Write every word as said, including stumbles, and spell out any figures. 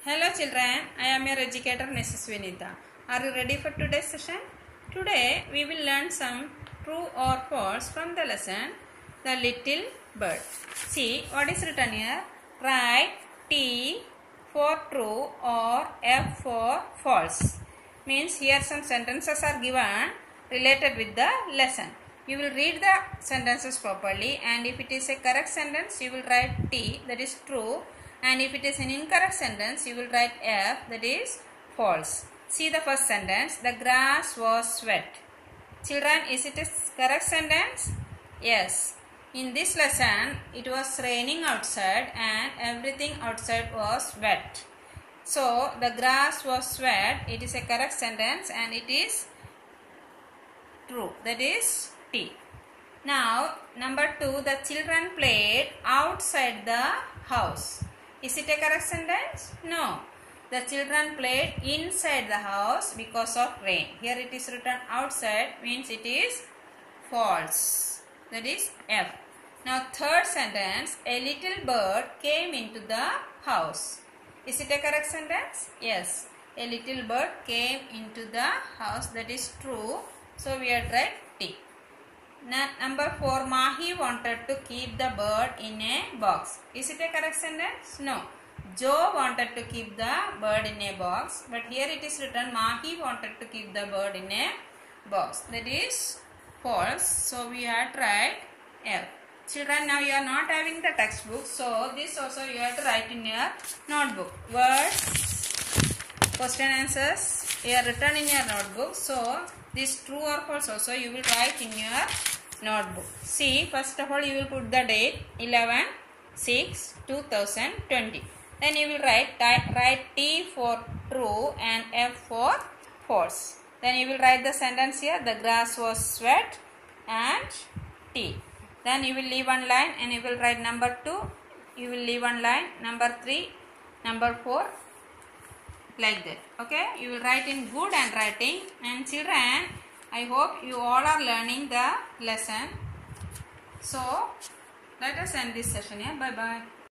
Hello children, I am your educator Missus Vinita. Are you ready for today's session? Today we will learn some true or false from the lesson The Little Bird. See what is written here. Write T for true or F for false. Means here some sentences are given related with the lesson. You will read the sentences properly, and if it is a correct sentence you will write T, that is true, and if it is an incorrect sentence you will write F, that is false. See the first sentence, the grass was wet. Children, is it a correct sentence? Yes. In this lesson it was raining outside and everything outside was wet. So the grass was wet, it is a correct sentence and it is true, that is T. Now number two, the children played outside the house. Is it a correct sentence? No. The children played inside the house because of rain. Here it is written outside, means it is false. That is F. Now third sentence, a little bird came into the house. Is it a correct sentence? Yes. A little bird came into the house. That is true. So we have write T. Now, number four, Mahi wanted to keep the bird in a box. Is it a correct sentence? No. Joe wanted to keep the bird in a box, but here it is written Mahi wanted to keep the bird in a box. That is false. So we have to write F. Children, now you are not having the textbook, so this also you have to write in your notebook. Words, question answers, you are written in your notebook. So this true or false also you will write in your notebook. See, first of all you will put the date eleven six two thousand twenty. Then you will write, write T for true and F for false. Then you will write the sentence here, the grass was wet and T. Then you will leave one line and you will write number two. You will leave one line, number three, number four, like that. Okay, you will write in good handwriting. And children, I hope you all are learning the lesson. So let us end this session here. Bye bye.